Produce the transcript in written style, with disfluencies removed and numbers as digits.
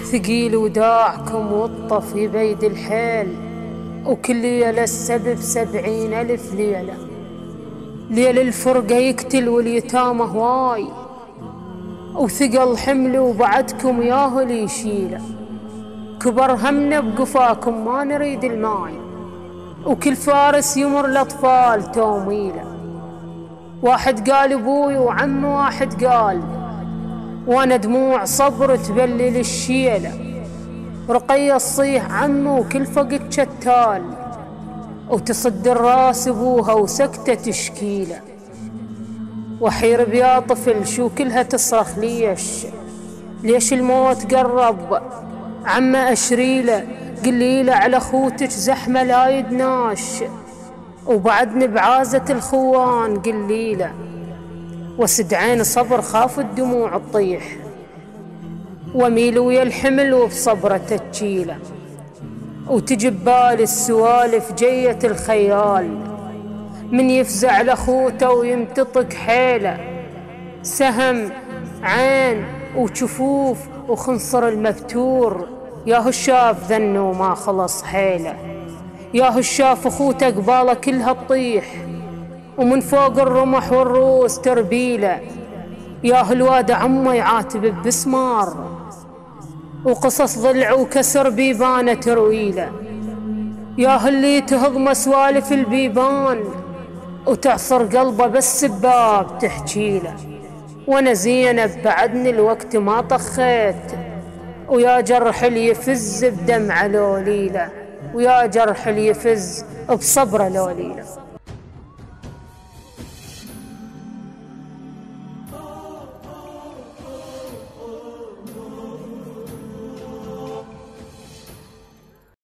ثقيل وداعكم والطف بيد الحيل، وكل ليلة السبب 70,000 ليلة. ليل الفرقة يقتل واليتامى هواي، وثقل حمل وبعدكم ياهو اللي يشيله. كبر همنا بقفاكم ما نريد الماي، وكل فارس يمر الأطفال توميله. واحد قال أبوي وعم واحد قال، وانا دموع صبر تبلل الشيلة. رقية تصيح عمه وكل فقد شتال، وتصد الراس ابوها وسكتة تشكيله. وحير بيا طفل شو كلها تصرخ ليش الموت قرب عمه أشريله. قليله على خوتك زحمة لا يدناش، وبعدني بعازة الخوان قليله. وسد عين صبر خاف الدموع تطيح، وميل ويا الحمل وبصبرة تجيله. وتجي ببالي السوالف جية الخيال، من يفزع لأخوته ويمتطق حيله. سهم عين وشفوف وخنصر المبتور، ياهو الشاف ذنه وما خلص حيله. ياهو الشاف أخوته قباله كلها تطيح، ومن فوق الرمح والروس تربيله. ياهو الواد عمه يعاتب بسمار، وقصص ضلع وكسر بيبانه ترويله. ياهو اللي تهضم سوالف البيبان، وتعصر قلبه بس بباب تحجيله. وانا زينب بعدني الوقت ما طخيت، ويا جرح اللي يفز بدمعه لوليله، ويا جرح اللي يفز بصبره لوليله.